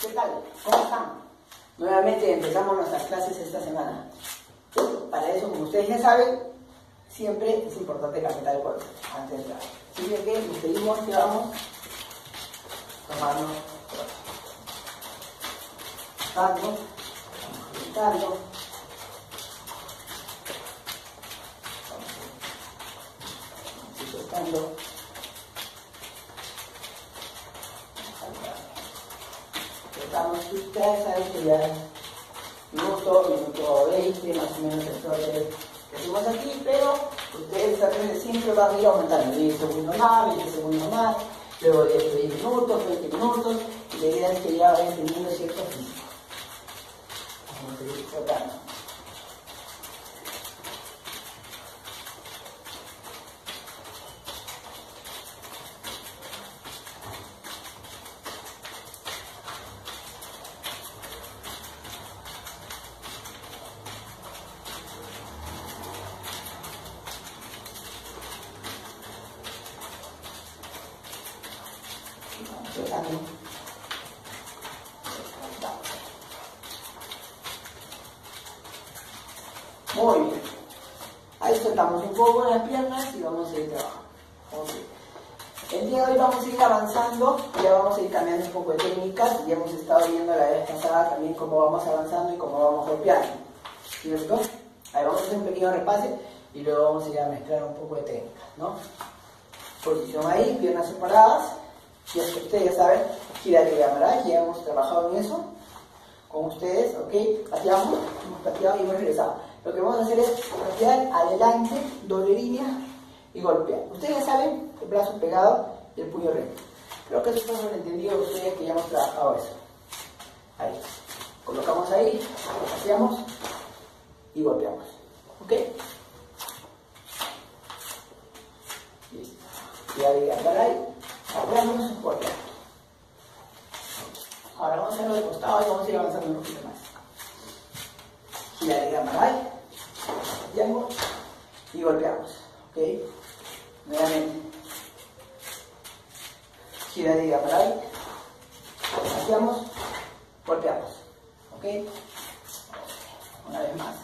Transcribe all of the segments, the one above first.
tal? ¿Cómo están? Nuevamente empezamos nuestras clases esta semana. Para eso, como ustedes ya saben, siempre es importante calentar el cuerpo antes de entrar. Así que nos pedimos que vamos a tomarnos vamos a calentarlo. Vamos soltando. Ustedes saben que ya minuto 20, más o menos el trote que hacemos aquí, pero ustedes saben que siempre van a ir aumentando, 10 segundos más, 20 segundos más, luego 10 minutos, 20 minutos, y la idea es que ya vayan teniendo cierto físico. Vamos a seguir tratando. Muy bien. Ahí soltamos un poco las piernas y vamos a ir trabajando. Okay. El día de hoy vamos a ir avanzando, ya vamos a ir cambiando un poco de técnicas. Ya hemos estado viendo la vez pasada también cómo vamos avanzando y cómo vamos golpeando, ¿cierto? Ahí vamos a hacer un pequeño repase y luego vamos a ir a mezclar un poco de técnicas, ¿no? Posición ahí, piernas separadas. Y ustedes ya saben, gira de cámara, ya hemos trabajado en eso con ustedes, ¿ok? Pateamos, hemos pateado y hemos regresado. Lo que vamos a hacer es patear adelante, doble línea y golpear. Ustedes ya saben, el brazo pegado y el puño recto. Creo que eso fue entendido de ustedes que ya hemos trabajado eso. Ahí. Colocamos ahí, pateamos y golpeamos, ¿ok? Listo. Ya de cámara ahí. Apoyándonos un poco. Ahora vamos a hacerlo de costado y vamos a ir avanzando un poquito más. Gira de cámara y golpeamos. ¿Ok? Nuevamente. Gira de cámara hacemos, golpeamos. ¿Ok? Una vez más.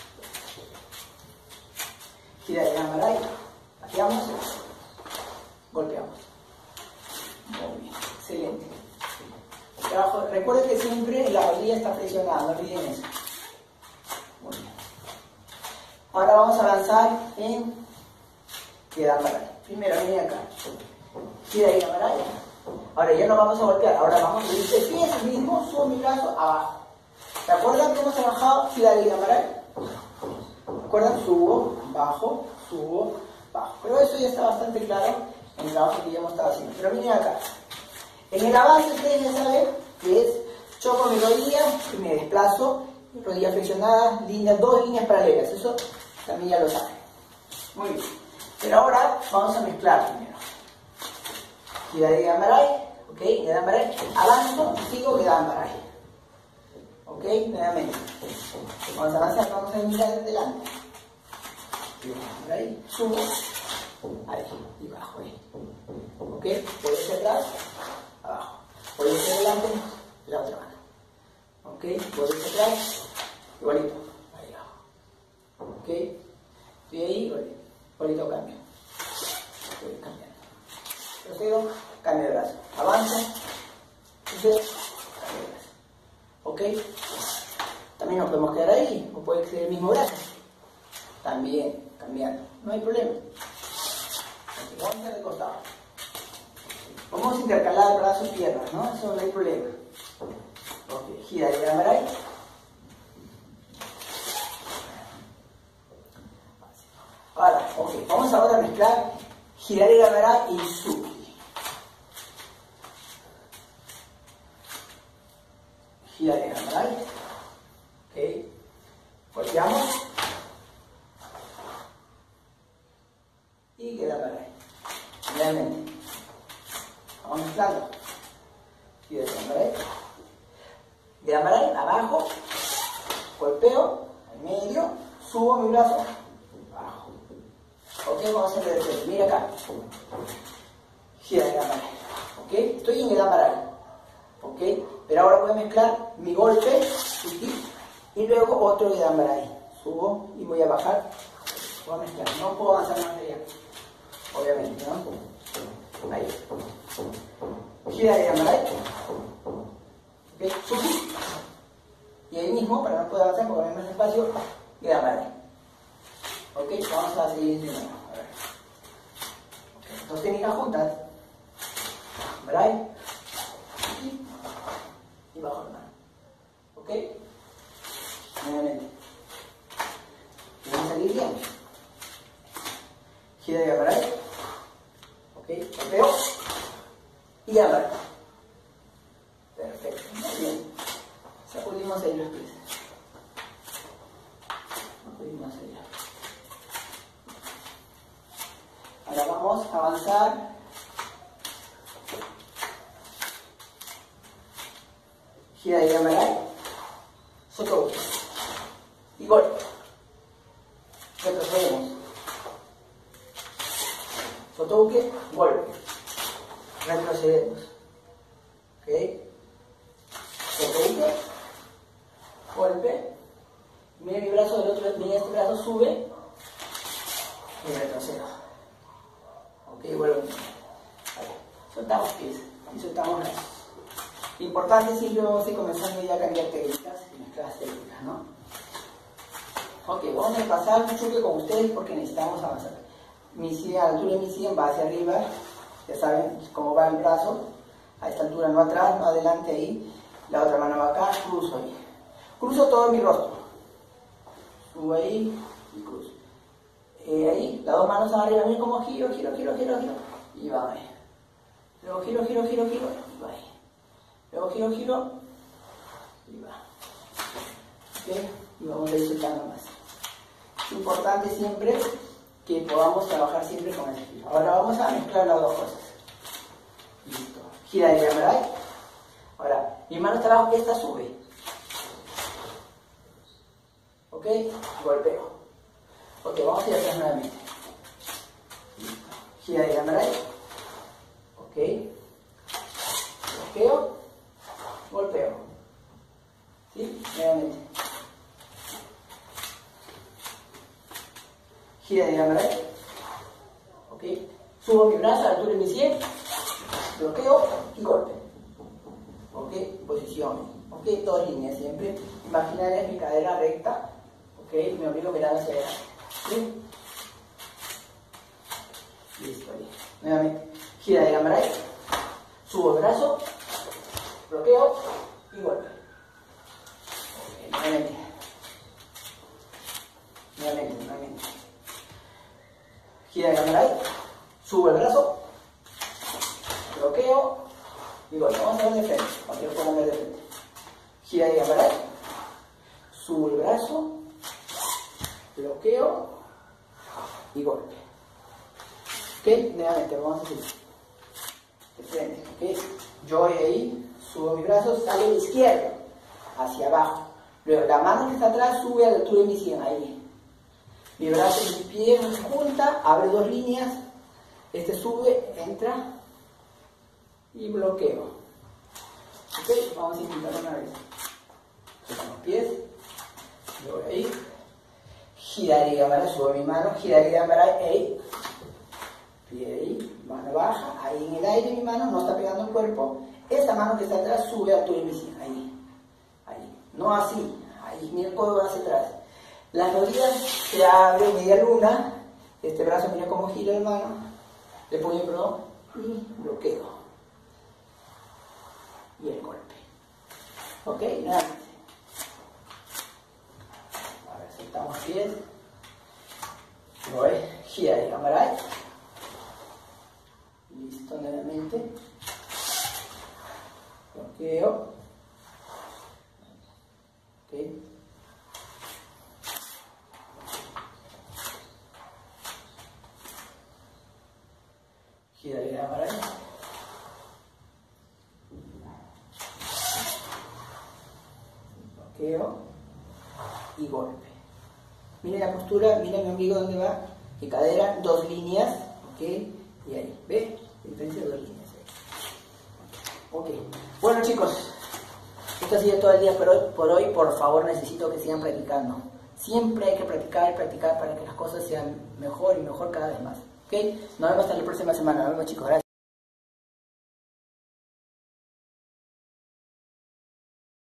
Gira de cámara hacemos, golpeamos. Muy bien, excelente. Trabajo. Recuerden que siempre la rodilla está presionada, no olviden eso. Muy bien. Ahora vamos a avanzar en Gedambaray. Primero, viene acá. Gira de Gedambaray. Ahora ya no vamos a golpear, ahora vamos a ir de pies mismo, subo mi brazo abajo. ¿Se acuerdan que hemos trabajado gira de Gedambaray? ¿Se acuerdan? Subo, bajo, bajo. Pero eso ya está bastante claro en el trabajo que ya hemos estado haciendo. Pero miren acá. En el avance ustedes ya saben que es choco mi rodilla y me desplazo, rodilla flexionada, dos líneas paralelas. Eso también ya lo saben. Muy bien. Pero ahora vamos a mezclar primero. Gira de Gedambaray, ok, Gedambaray, avanzo, sigo Gedambaray. Ok, nuevamente. Vamos a avanzar, vamos a mirar desde delante. Gedambaray, subo, ahí, y bajo ahí. Ok, voy hacia atrás, abajo. Voy hacia adelante, la otra mano. Ok, voy hacia atrás, igualito, ahí abajo. Ok, estoy ahí, igualito cambio. Estoy cambiando. Procedo, cambio de brazo. Avanzo, cambio de brazo. Ok, también nos podemos quedar ahí, o puede ser el mismo brazo. También, cambiando, no hay problema. Vamos a hacer de costado. Vamos a intercalar brazos y piernas, ¿no? Eso no hay problema. Ok, gira de Gedambaray. Ahora, ok, vamos ahora a mezclar gira de Gedambaray y Suki. Gira de Gedambaray. Ok, golpeamos. Y Gedambaray. Realmente. Vamos mezclando. Gira de Gedambaray. Gedambaray, abajo. Golpeo, al medio. Subo mi brazo. Abajo. Ok, vamos a hacer de frente. Mira acá. Gira de Gedambaray. Ok, estoy en Gedambaray. ¿ok? Pero ahora voy a mezclar mi golpe y luego otro Yedambaray. Subo y voy a bajar. Voy a mezclar. No puedo avanzar más allá. Obviamente, ¿no? Ahí. Gira Yedambaray. ¿Ok? Subo. Y ahí mismo, para no poder avanzar porque no hay más espacio, Yedambaray. ¿Ok? Vamos a seguir de nuevo. A ver. Okay. Dos técnicas juntas. Yedambaray. Y bajo la mano. ¿Ok? Nuevamente. Vamos a salir bien. Gira de Yedambaray. ¿Ok? Golpeo. Y Yedambaray. Perfecto. Muy bien. Sacudimos ahí los pies. Sacudimos ahí. Ahora vamos a avanzar. Gira de Yedambaray. Sotouke. Y golpe. Retrocedemos. Sotouke, golpe. Retrocedemos. ¿Ok? Sotouke, golpe. Mira mi brazo del otro, mira este brazo, sube y retrocedo. ¿Ok? Vuelvo. Soltamos pies y soltamos brazos. Importante siempre vamos a ir comenzando ya a cambiar técnicas y mezclar técnicas, ¿no? Ok, vamos a pasar un choque con ustedes porque necesitamos avanzar. Mi 100, a la altura de mi 100 va hacia arriba, ya saben cómo va el brazo, a esta altura no atrás, no adelante ahí, la otra mano va acá, cruzo ahí. Cruzo todo mi rostro, subo ahí y cruzo. Ahí, las dos manos arriba, miren cómo giro, y va ahí. Luego giro, y va ahí. Luego giro, y va. ¿Ok? Y vamos a ir soltando más. Es importante siempre que podamos trabajar siempre con el giro. Ahora vamos a mezclar las dos cosas. Listo. Gira de Yedambaray. Ahora, mi mano está abajo, esta sube. ¿Ok? Golpeo. Ok, vamos a ir atrás nuevamente. Listo. Gira de Yedambaray. Ok. Bloqueo. Golpeo. ¿Sí? Nuevamente. Gira de Yedambaray. Ok. Subo mi brazo a la altura de mi 100. Bloqueo y golpe. Ok. Posición. Ok. Dos líneas siempre. Imaginarias mi cadera recta. Ok. Me obligo a mirar hacia adelante. ¿Sí? Listo. Ahí. Nuevamente. Gira de Yedambaray. Subo el brazo. Bloqueo y golpe. Ok. Nuevamente. Nuevamente. Gira de Yedambaray, subo el brazo, bloqueo y golpe. Vamos a ver de frente, para que lo puedan ver de frente. Gira de Yedambaray, subo el brazo, bloqueo y golpe. Ok, nuevamente, vamos a seguir. De frente, ok. Yo voy ahí, subo mi brazo, sale de izquierda, hacia abajo. Luego la mano que está atrás sube a la altura de mi 100, ahí. Mi brazo y mi pie se junta, abre dos líneas, este sube, entra y bloqueo. Ok, vamos a intentar una vez. Con los pies, yo voy ahí, gira de Yedambaray, subo mi mano, gira de Yedambaray, ahí, pie ahí, mano baja, ahí en el aire mi mano no está pegando el cuerpo, esta mano que está atrás sube a altura de mi 100, ahí, no así, ahí, mira el codo hacia atrás. Las rodillas se abren media luna, este brazo mira cómo gira el mano, le puño, perdón, y bloqueo. Y el golpe. Ok, nada. Ahora soltamos pies. Voy, gira de Yedambaray. Listo, nuevamente. Bloqueo. Ok. Gira de Yedambaray. Bloqueo y golpe. Miren la postura, miren mi ombligo dónde va, mi cadera, dos líneas, ok, y ahí, ¿ve? Diferencia de dos líneas. Ok. Bueno chicos, esto ha sido todo el día por hoy. Por favor, necesito que sigan practicando. Siempre hay que practicar y practicar para que las cosas sean mejor y mejor cada vez más. ¿Ok? Nos vemos hasta la próxima semana. Nos vemos chicos. Gracias.